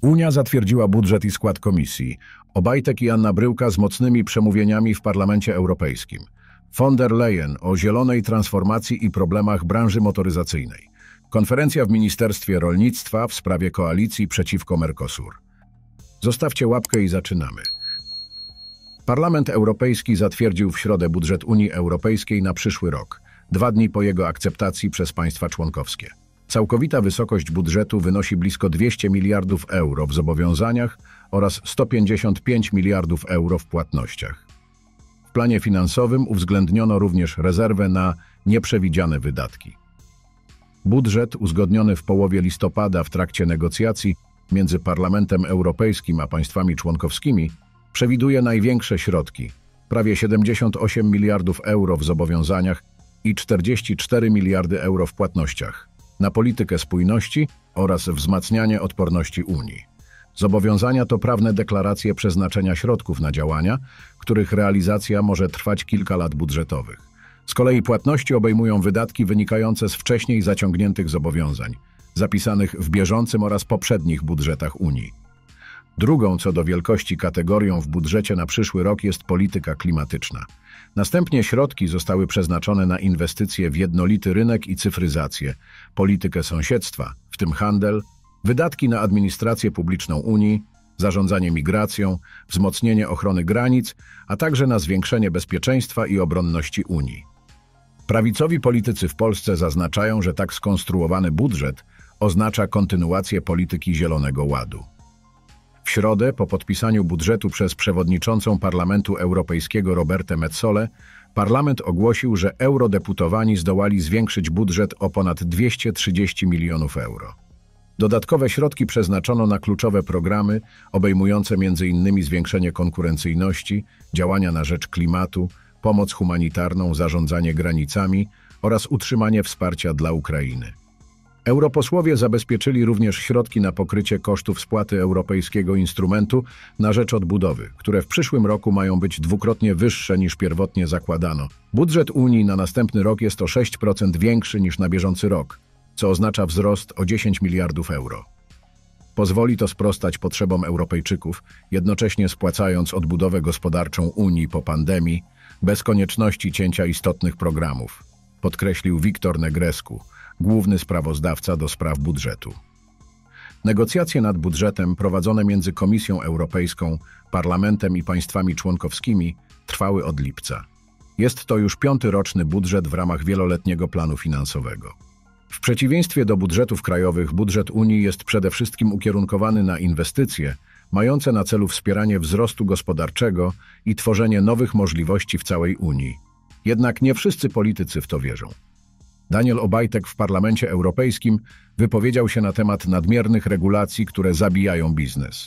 Unia zatwierdziła budżet i skład komisji. Obajtek i Anna Bryłka z mocnymi przemówieniami w Parlamencie Europejskim. Von der Leyen o zielonej transformacji i problemach branży motoryzacyjnej. Konferencja w Ministerstwie Rolnictwa w sprawie koalicji przeciwko Mercosur. Zostawcie łapkę i zaczynamy. Parlament Europejski zatwierdził w środę budżet Unii Europejskiej na przyszły rok, 2 dni po jego akceptacji przez państwa członkowskie. Całkowita wysokość budżetu wynosi blisko 200 miliardów euro w zobowiązaniach oraz 155 miliardów euro w płatnościach. W planie finansowym uwzględniono również rezerwę na nieprzewidziane wydatki. Budżet uzgodniony w połowie listopada w trakcie negocjacji między Parlamentem Europejskim a państwami członkowskimi przewiduje największe środki, prawie 78 miliardów euro w zobowiązaniach i 44 miliardy euro w płatnościach, na politykę spójności oraz wzmacnianie odporności Unii. Zobowiązania to prawne deklaracje przeznaczenia środków na działania, których realizacja może trwać kilka lat budżetowych. Z kolei płatności obejmują wydatki wynikające z wcześniej zaciągniętych zobowiązań, zapisanych w bieżącym oraz poprzednich budżetach Unii. Drugą co do wielkości kategorią w budżecie na przyszły rok jest polityka klimatyczna. Następnie środki zostały przeznaczone na inwestycje w jednolity rynek i cyfryzację, politykę sąsiedztwa, w tym handel, wydatki na administrację publiczną Unii, zarządzanie migracją, wzmocnienie ochrony granic, a także na zwiększenie bezpieczeństwa i obronności Unii. Prawicowi politycy w Polsce zaznaczają, że tak skonstruowany budżet oznacza kontynuację polityki Zielonego Ładu. W środę, po podpisaniu budżetu przez przewodniczącą Parlamentu Europejskiego Robertę Metzolę, Parlament ogłosił, że eurodeputowani zdołali zwiększyć budżet o ponad 230 milionów euro. Dodatkowe środki przeznaczono na kluczowe programy obejmujące m.in. zwiększenie konkurencyjności, działania na rzecz klimatu, pomoc humanitarną, zarządzanie granicami oraz utrzymanie wsparcia dla Ukrainy. Europosłowie zabezpieczyli również środki na pokrycie kosztów spłaty Europejskiego Instrumentu na rzecz Odbudowy, które w przyszłym roku mają być dwukrotnie wyższe niż pierwotnie zakładano. Budżet Unii na następny rok jest o 6% większy niż na bieżący rok, co oznacza wzrost o 10 miliardów euro. Pozwoli to sprostać potrzebom Europejczyków, jednocześnie spłacając odbudowę gospodarczą Unii po pandemii, bez konieczności cięcia istotnych programów, podkreślił Victor Negrescu, główny sprawozdawca do spraw budżetu. Negocjacje nad budżetem prowadzone między Komisją Europejską, Parlamentem i państwami członkowskimi trwały od lipca. Jest to już 5. roczny budżet w ramach wieloletniego planu finansowego. W przeciwieństwie do budżetów krajowych, budżet Unii jest przede wszystkim ukierunkowany na inwestycje, mające na celu wspieranie wzrostu gospodarczego i tworzenie nowych możliwości w całej Unii. Jednak nie wszyscy politycy w to wierzą. Daniel Obajtek w Parlamencie Europejskim wypowiedział się na temat nadmiernych regulacji, które zabijają biznes.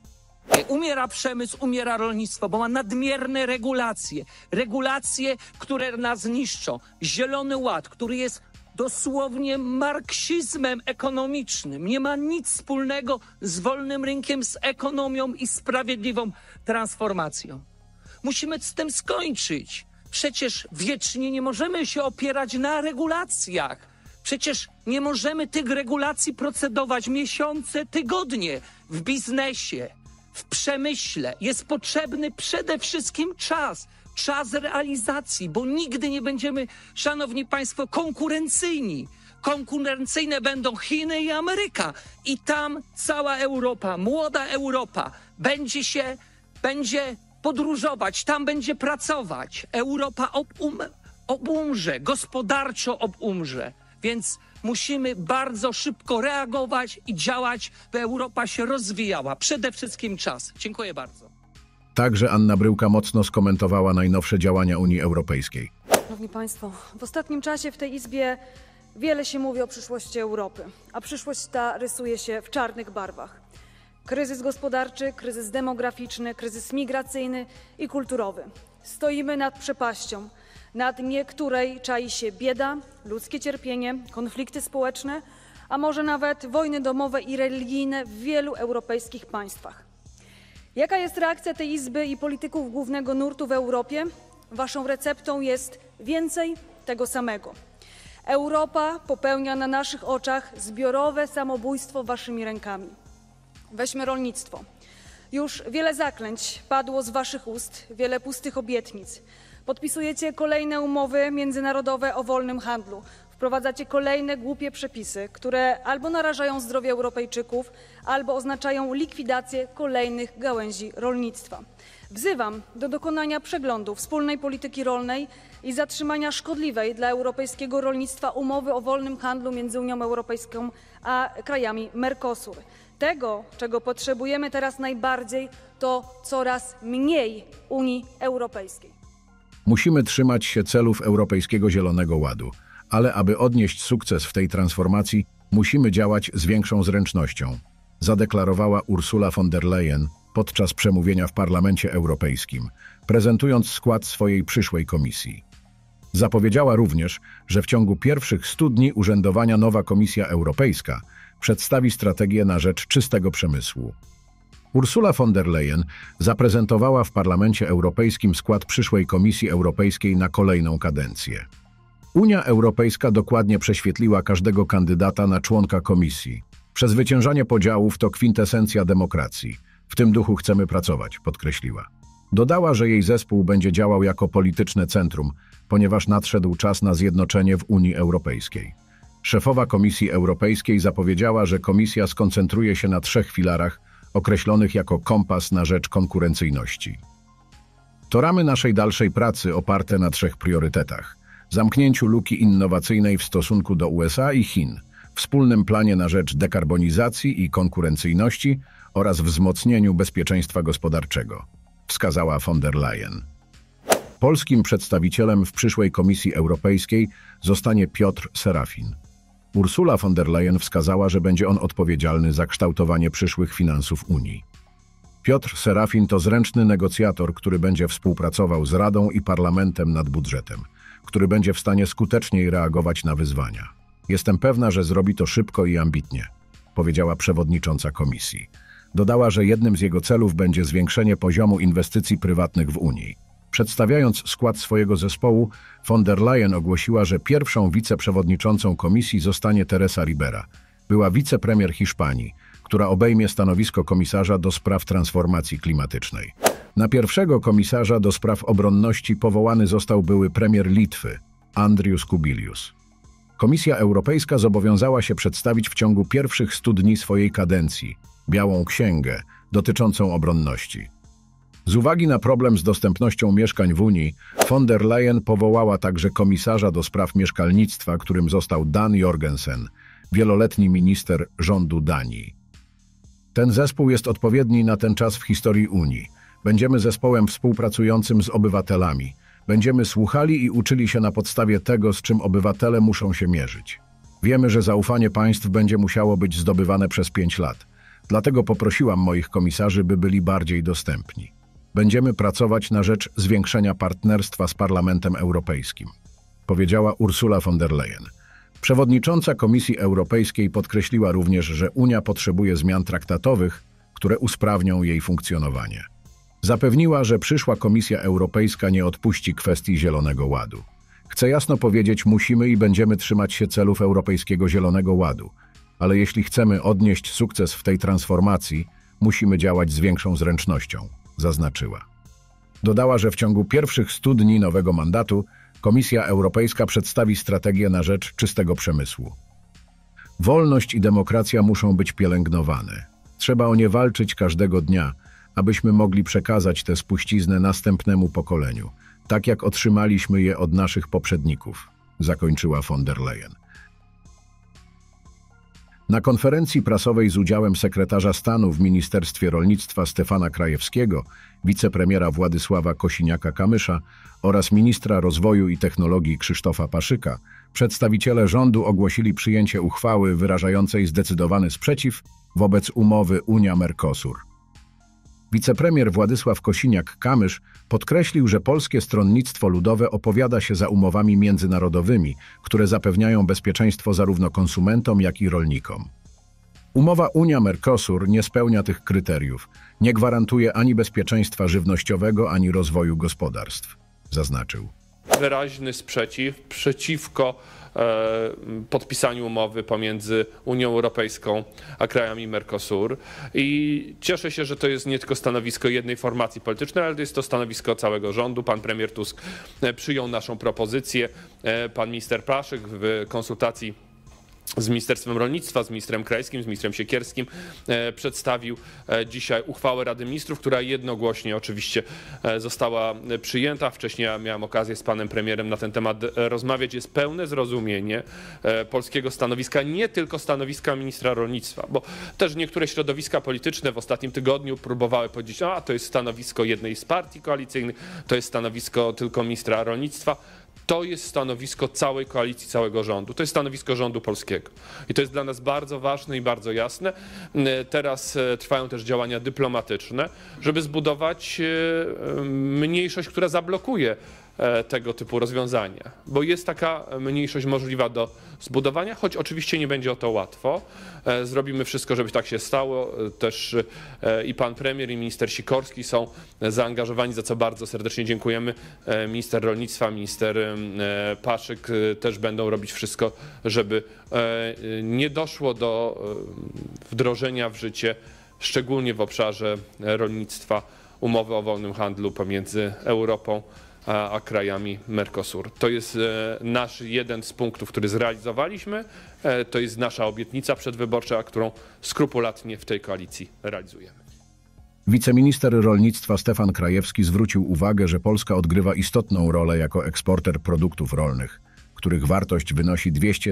Umiera przemysł, umiera rolnictwo, bo ma nadmierne regulacje. Regulacje, które nas niszczą. Zielony Ład, który jest dosłownie marksizmem ekonomicznym. Nie ma nic wspólnego z wolnym rynkiem, z ekonomią i sprawiedliwą transformacją. Musimy z tym skończyć. Przecież wiecznie nie możemy się opierać na regulacjach. Przecież nie możemy tych regulacji procedować miesiące, tygodnie. W biznesie, w przemyśle jest potrzebny przede wszystkim czas realizacji, bo nigdy nie będziemy, szanowni państwo, konkurencyjni. Konkurencyjne będą Chiny i Ameryka. I tam cała Europa, młoda Europa będzie podróżować, tam będzie pracować. Europa obumrze, gospodarczo obumrze. Więc musimy bardzo szybko reagować i działać, by Europa się rozwijała. Przede wszystkim czas. Dziękuję bardzo. Także Anna Bryłka mocno skomentowała najnowsze działania Unii Europejskiej. Szanowni Państwo, w ostatnim czasie w tej Izbie wiele się mówi o przyszłości Europy, a przyszłość ta rysuje się w czarnych barwach. Kryzys gospodarczy, kryzys demograficzny, kryzys migracyjny i kulturowy. Stoimy nad przepaścią, na dnie której czai się bieda, ludzkie cierpienie, konflikty społeczne, a może nawet wojny domowe i religijne w wielu europejskich państwach. Jaka jest reakcja tej Izby i polityków głównego nurtu w Europie? Waszą receptą jest więcej tego samego. Europa popełnia na naszych oczach zbiorowe samobójstwo waszymi rękami. Weźmy rolnictwo. Już wiele zaklęć padło z waszych ust, wiele pustych obietnic. Podpisujecie kolejne umowy międzynarodowe o wolnym handlu. Wprowadzacie kolejne głupie przepisy, które albo narażają zdrowie Europejczyków, albo oznaczają likwidację kolejnych gałęzi rolnictwa. Wzywam do dokonania przeglądu wspólnej polityki rolnej i zatrzymania szkodliwej dla europejskiego rolnictwa umowy o wolnym handlu między Unią Europejską a krajami Mercosur. Tego, czego potrzebujemy teraz najbardziej, to coraz mniej Unii Europejskiej. Musimy trzymać się celów Europejskiego Zielonego Ładu, ale aby odnieść sukces w tej transformacji, musimy działać z większą zręcznością, zadeklarowała Ursula von der Leyen podczas przemówienia w Parlamencie Europejskim, prezentując skład swojej przyszłej komisji. Zapowiedziała również, że w ciągu pierwszych 100 dni urzędowania nowa Komisja Europejska przedstawi strategię na rzecz czystego przemysłu. Ursula von der Leyen zaprezentowała w Parlamencie Europejskim skład przyszłej Komisji Europejskiej na kolejną kadencję. Unia Europejska dokładnie prześwietliła każdego kandydata na członka komisji. Przezwyciężanie podziałów to kwintesencja demokracji. W tym duchu chcemy pracować, podkreśliła. Dodała, że jej zespół będzie działał jako polityczne centrum, ponieważ nadszedł czas na zjednoczenie w Unii Europejskiej. Szefowa Komisji Europejskiej zapowiedziała, że komisja skoncentruje się na 3 filarach określonych jako kompas na rzecz konkurencyjności. To ramy naszej dalszej pracy oparte na 3 priorytetach: zamknięciu luki innowacyjnej w stosunku do USA i Chin, wspólnym planie na rzecz dekarbonizacji i konkurencyjności oraz wzmocnieniu bezpieczeństwa gospodarczego, wskazała von der Leyen. Polskim przedstawicielem w przyszłej Komisji Europejskiej zostanie Piotr Serafin. Ursula von der Leyen wskazała, że będzie on odpowiedzialny za kształtowanie przyszłych finansów Unii. Piotr Serafin to zręczny negocjator, który będzie współpracował z Radą i Parlamentem nad budżetem, który będzie w stanie skuteczniej reagować na wyzwania. Jestem pewna, że zrobi to szybko i ambitnie, powiedziała przewodnicząca komisji. Dodała, że jednym z jego celów będzie zwiększenie poziomu inwestycji prywatnych w Unii. Przedstawiając skład swojego zespołu, von der Leyen ogłosiła, że pierwszą wiceprzewodniczącą komisji zostanie Teresa Ribera, była wicepremier Hiszpanii, która obejmie stanowisko komisarza do spraw transformacji klimatycznej. Na pierwszego komisarza do spraw obronności powołany został były premier Litwy, Andrius Kubilius. Komisja Europejska zobowiązała się przedstawić w ciągu pierwszych 100 dni swojej kadencji Białą Księgę dotyczącą obronności. Z uwagi na problem z dostępnością mieszkań w Unii, von der Leyen powołała także komisarza do spraw mieszkalnictwa, którym został Dan Jorgensen, wieloletni minister rządu Danii. Ten zespół jest odpowiedni na ten czas w historii Unii. Będziemy zespołem współpracującym z obywatelami. Będziemy słuchali i uczyli się na podstawie tego, z czym obywatele muszą się mierzyć. Wiemy, że zaufanie państw będzie musiało być zdobywane przez 5 lat. Dlatego poprosiłam moich komisarzy, by byli bardziej dostępni. Będziemy pracować na rzecz zwiększenia partnerstwa z Parlamentem Europejskim, powiedziała Ursula von der Leyen. Przewodnicząca Komisji Europejskiej podkreśliła również, że Unia potrzebuje zmian traktatowych, które usprawnią jej funkcjonowanie. Zapewniła, że przyszła Komisja Europejska nie odpuści kwestii Zielonego Ładu. Chcę jasno powiedzieć, musimy i będziemy trzymać się celów Europejskiego Zielonego Ładu, ale jeśli chcemy odnieść sukces w tej transformacji, musimy działać z większą zręcznością, zaznaczyła. Dodała, że w ciągu pierwszych 100 dni nowego mandatu Komisja Europejska przedstawi strategię na rzecz czystego przemysłu. Wolność i demokracja muszą być pielęgnowane. Trzeba o nie walczyć każdego dnia, abyśmy mogli przekazać tę spuściznę następnemu pokoleniu, tak jak otrzymaliśmy je od naszych poprzedników, zakończyła von der Leyen. Na konferencji prasowej z udziałem sekretarza stanu w Ministerstwie Rolnictwa Stefana Krajewskiego, wicepremiera Władysława Kosiniaka-Kamysza oraz ministra rozwoju i technologii Krzysztofa Paszyka, przedstawiciele rządu ogłosili przyjęcie uchwały wyrażającej zdecydowany sprzeciw wobec umowy Unia-Mercosur. Wicepremier Władysław Kosiniak-Kamysz podkreślił, że Polskie Stronnictwo Ludowe opowiada się za umowami międzynarodowymi, które zapewniają bezpieczeństwo zarówno konsumentom, jak i rolnikom. Umowa Unia-Mercosur nie spełnia tych kryteriów, nie gwarantuje ani bezpieczeństwa żywnościowego, ani rozwoju gospodarstw, zaznaczył. Wyraźny sprzeciw przeciwko podpisaniu umowy pomiędzy Unią Europejską a krajami Mercosur i cieszę się, że to jest nie tylko stanowisko jednej formacji politycznej, ale jest to stanowisko całego rządu. Pan premier Tusk przyjął naszą propozycję, pan minister Paszyk w konsultacji z Ministerstwem Rolnictwa, z ministrem Krajewskim, z ministrem Siekierskim przedstawił dzisiaj uchwałę Rady Ministrów, która jednogłośnie oczywiście została przyjęta. Wcześniej ja miałem okazję z panem premierem na ten temat rozmawiać. Jest pełne zrozumienie polskiego stanowiska, nie tylko stanowiska ministra rolnictwa, bo też niektóre środowiska polityczne w ostatnim tygodniu próbowały powiedzieć, a to jest stanowisko jednej z partii koalicyjnych, to jest stanowisko tylko ministra rolnictwa. To jest stanowisko całej koalicji, całego rządu. To jest stanowisko rządu polskiego. I to jest dla nas bardzo ważne i bardzo jasne. Teraz trwają też działania dyplomatyczne, żeby zbudować mniejszość, która zablokuje tego typu rozwiązania. Bo jest taka mniejszość możliwa do zbudowania, choć oczywiście nie będzie o to łatwo. Zrobimy wszystko, żeby tak się stało. Też i pan premier, i minister Sikorski są zaangażowani, za co bardzo serdecznie dziękujemy. Minister rolnictwa, minister Paszyk też będą robić wszystko, żeby nie doszło do wdrożenia w życie, szczególnie w obszarze rolnictwa, umowy o wolnym handlu pomiędzy Europą a krajami Mercosur. To jest nasz jeden z punktów, który zrealizowaliśmy. To jest nasza obietnica przedwyborcza, którą skrupulatnie w tej koalicji realizujemy. Wiceminister rolnictwa Stefan Krajewski zwrócił uwagę, że Polska odgrywa istotną rolę jako eksporter produktów rolnych, których wartość wynosi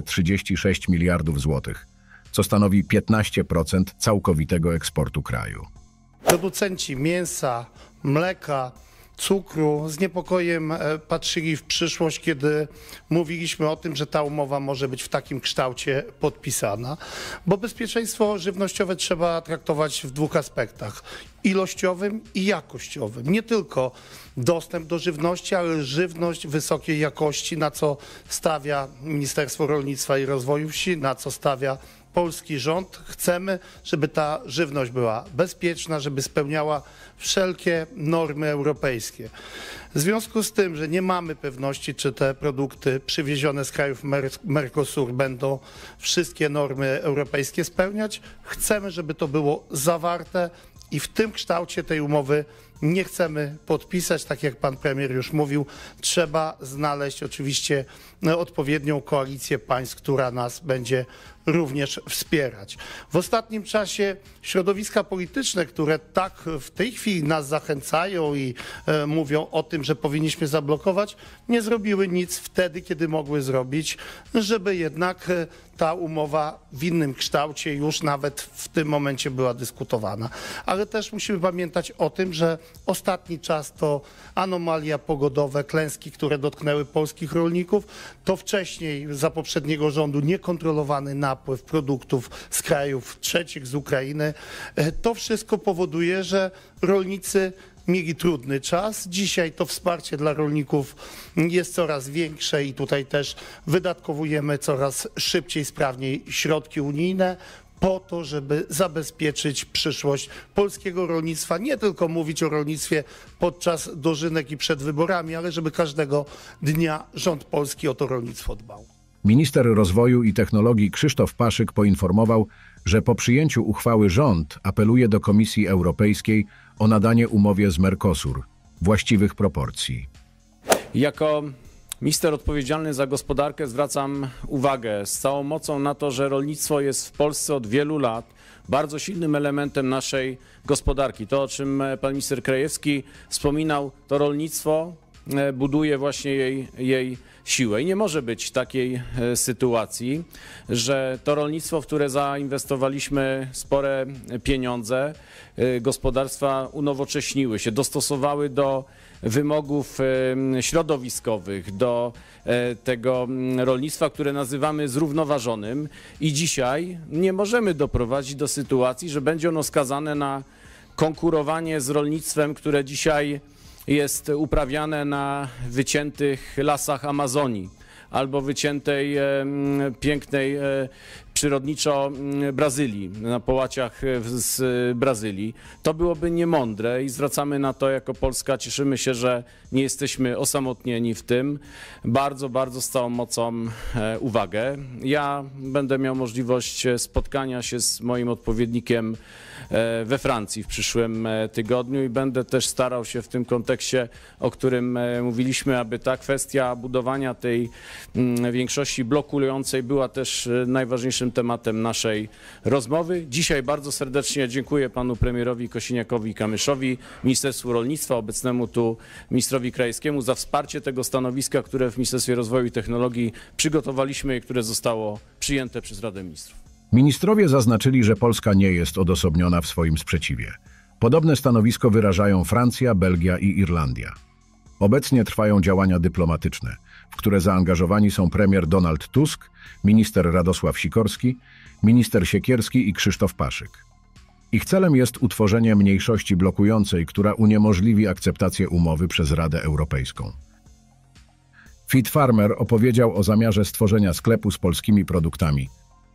236 miliardów złotych, co stanowi 15% całkowitego eksportu kraju. Producenci mięsa, mleka, cukru z niepokojem patrzyli w przyszłość, kiedy mówiliśmy o tym, że ta umowa może być w takim kształcie podpisana, bo bezpieczeństwo żywnościowe trzeba traktować w dwóch aspektach: ilościowym i jakościowym. Nie tylko dostęp do żywności, ale żywność wysokiej jakości, na co stawia Ministerstwo Rolnictwa i Rozwoju Wsi, na co stawia polski rząd. Chcemy, żeby ta żywność była bezpieczna, żeby spełniała wszelkie normy europejskie. W związku z tym, że nie mamy pewności, czy te produkty przywiezione z krajów Mercosur będą wszystkie normy europejskie spełniać, chcemy, żeby to było zawarte i w tym kształcie tej umowy nie chcemy podpisać. Tak jak pan premier już mówił, trzeba znaleźć oczywiście odpowiednią koalicję państw, która nas będzie również wspierać. W ostatnim czasie środowiska polityczne, które tak w tej chwili nas zachęcają i mówią o tym, że powinniśmy zablokować, nie zrobiły nic wtedy, kiedy mogły zrobić, żeby jednak ta umowa w innym kształcie już nawet w tym momencie była dyskutowana. Ale też musimy pamiętać o tym, że ostatni czas to anomalia pogodowe, klęski, które dotknęły polskich rolników, to wcześniej za poprzedniego rządu niekontrolowany napływ produktów z krajów trzecich, z Ukrainy. To wszystko powoduje, że rolnicy mieli trudny czas. Dzisiaj to wsparcie dla rolników jest coraz większe i tutaj też wydatkowujemy coraz szybciej, sprawniej środki unijne po to, żeby zabezpieczyć przyszłość polskiego rolnictwa. Nie tylko mówić o rolnictwie podczas dożynek i przed wyborami, ale żeby każdego dnia rząd polski o to rolnictwo dbał. Minister Rozwoju i Technologii Krzysztof Paszyk poinformował, że po przyjęciu uchwały rząd apeluje do Komisji Europejskiej o nadanie umowie z Mercosur właściwych proporcji. Jako minister odpowiedzialny za gospodarkę zwracam uwagę z całą mocą na to, że rolnictwo jest w Polsce od wielu lat bardzo silnym elementem naszej gospodarki. To, o czym pan minister Krajewski wspominał, to rolnictwo buduje właśnie jej siłę. I nie może być takiej sytuacji, że to rolnictwo, w które zainwestowaliśmy spore pieniądze, gospodarstwa unowocześniły się, dostosowały do wymogów środowiskowych, do tego rolnictwa, które nazywamy zrównoważonym, i dzisiaj nie możemy doprowadzić do sytuacji, że będzie ono skazane na konkurowanie z rolnictwem, które dzisiaj jest uprawiane na wyciętych lasach Amazonii albo wyciętej przyrodniczo Brazylii, na połaciach z Brazylii. To byłoby niemądre i zwracamy na to jako Polska. Cieszymy się, że nie jesteśmy osamotnieni w tym. Bardzo, bardzo z całą mocą uwagę. Ja będę miał możliwość spotkania się z moim odpowiednikiem we Francji w przyszłym tygodniu i będę też starał się w tym kontekście, o którym mówiliśmy, aby ta kwestia budowania tej większości blokującej była też najważniejszym tematem naszej rozmowy. Dzisiaj bardzo serdecznie dziękuję panu premierowi Kosiniakowi-Kamyszowi, Ministerstwu Rolnictwa, obecnemu tu ministrowi Krajewskiemu za wsparcie tego stanowiska, które w Ministerstwie Rozwoju i Technologii przygotowaliśmy i które zostało przyjęte przez Radę Ministrów. Ministrowie zaznaczyli, że Polska nie jest odosobniona w swoim sprzeciwie. Podobne stanowisko wyrażają Francja, Belgia i Irlandia. Obecnie trwają działania dyplomatyczne, w które zaangażowani są premier Donald Tusk, minister Radosław Sikorski, minister Siekierski i Krzysztof Paszyk. Ich celem jest utworzenie mniejszości blokującej, która uniemożliwi akceptację umowy przez Radę Europejską. Fit Farmer opowiedział o zamiarze stworzenia sklepu z polskimi produktami.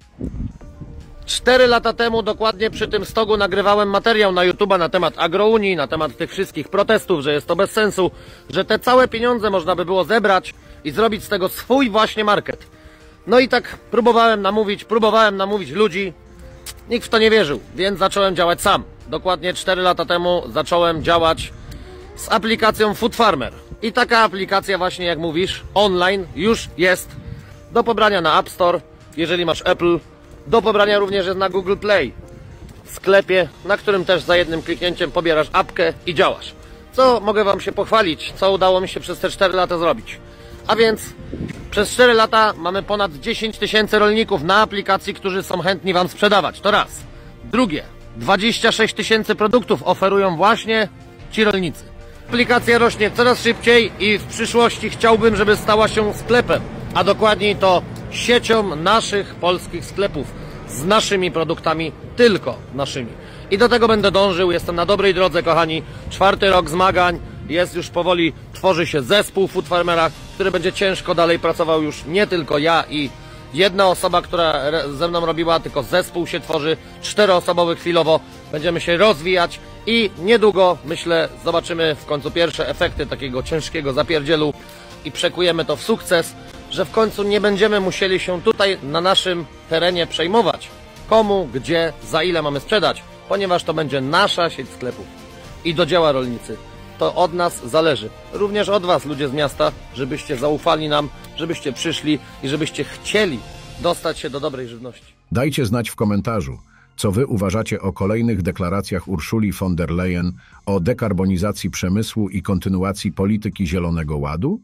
4 lata temu dokładnie przy tym stogu nagrywałem materiał na YouTube'a na temat agrounii, na temat tych wszystkich protestów, że jest to bez sensu, że te całe pieniądze można by było zebrać i zrobić z tego swój właśnie market. No i tak próbowałem namówić ludzi, nikt w to nie wierzył, więc zacząłem działać sam. Dokładnie 4 lata temu zacząłem działać z aplikacją Food Farmer. I taka aplikacja właśnie, jak mówisz, online już jest do pobrania na App Store, jeżeli masz Apple, do pobrania również jest na Google Play, w sklepie, na którym też za jednym kliknięciem pobierasz apkę i działasz. Co mogę wam się pochwalić, co udało mi się przez te 4 lata zrobić. A więc przez 4 lata mamy ponad 10 000 rolników na aplikacji, którzy są chętni wam sprzedawać. To raz. Drugie, 26 000 produktów oferują właśnie ci rolnicy. Aplikacja rośnie coraz szybciej i w przyszłości chciałbym, żeby stała się sklepem, a dokładniej to siecią naszych polskich sklepów z naszymi produktami, tylko naszymi. I do tego będę dążył, jestem na dobrej drodze, kochani. 4. rok zmagań, jest już powoli, tworzy się zespół Food Farmera, który będzie ciężko dalej pracował, już nie tylko ja i jedna osoba, która ze mną robiła, tylko zespół się tworzy, 4-osobowy chwilowo, będziemy się rozwijać i niedługo, myślę, zobaczymy w końcu pierwsze efekty takiego ciężkiego zapierdzielu i przekujemy to w sukces, że w końcu nie będziemy musieli się tutaj na naszym terenie przejmować, komu, gdzie, za ile mamy sprzedać, ponieważ to będzie nasza sieć sklepów. I do dzieła, rolnicy. To od nas zależy. Również od was, ludzie z miasta, żebyście zaufali nam, żebyście przyszli i żebyście chcieli dostać się do dobrej żywności. Dajcie znać w komentarzu, co wy uważacie o kolejnych deklaracjach Ursuli von der Leyen o dekarbonizacji przemysłu i kontynuacji polityki Zielonego Ładu?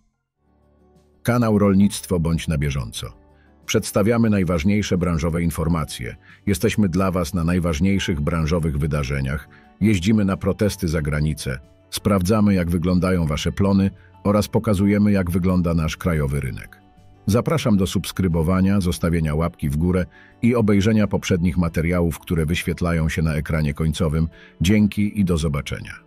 Kanał Rolnictwo bądź na bieżąco. Przedstawiamy najważniejsze branżowe informacje. Jesteśmy dla was na najważniejszych branżowych wydarzeniach. Jeździmy na protesty za granicę. Sprawdzamy, jak wyglądają wasze plony oraz pokazujemy, jak wygląda nasz krajowy rynek. Zapraszam do subskrybowania, zostawienia łapki w górę i obejrzenia poprzednich materiałów, które wyświetlają się na ekranie końcowym. Dzięki i do zobaczenia.